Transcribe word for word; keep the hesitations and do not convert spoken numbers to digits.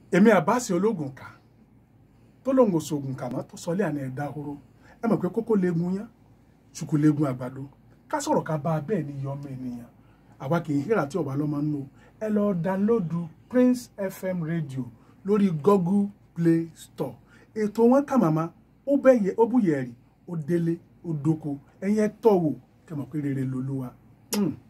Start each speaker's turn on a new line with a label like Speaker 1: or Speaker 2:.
Speaker 1: èmi Àbáàsì ológun ká tó lóun ò sògùn kà mọ́ tó sọlé àná ẹ̀dá horo ẹ mọ̀ pé kókó legun yán ṣùkú legun àgbàdo ká sọ̀rọ̀ ká bá a bẹ́ẹ̀ ni yọmọ ènìyàn àwa kì í híra tí ọ̀bá lọ́mọ ń lò ẹ lọ dánlóòdù Prince F M radio lórí Google Play Store ètò wọn kà màmá ó bẹ́yẹ ó búyẹ̀ rí ó délé ó dóko ẹ̀yin ẹ tọ́ wò kẹ́ mọ̀ pé rere lolúwa. Mm.